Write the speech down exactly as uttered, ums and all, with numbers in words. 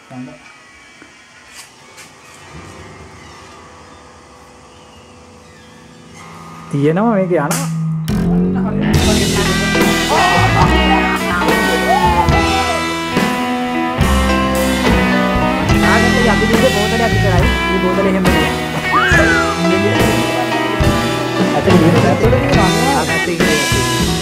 තියෙනවා මේක යනවා. ආගත්තේ අපි දුන්නේ බෝතලයක් විතරයි. මේ බෝතලේ හැම දෙයක්. අතේ ගිහින් ඇතුළේ තියෙනවා. ආගත්තේ ගිහින්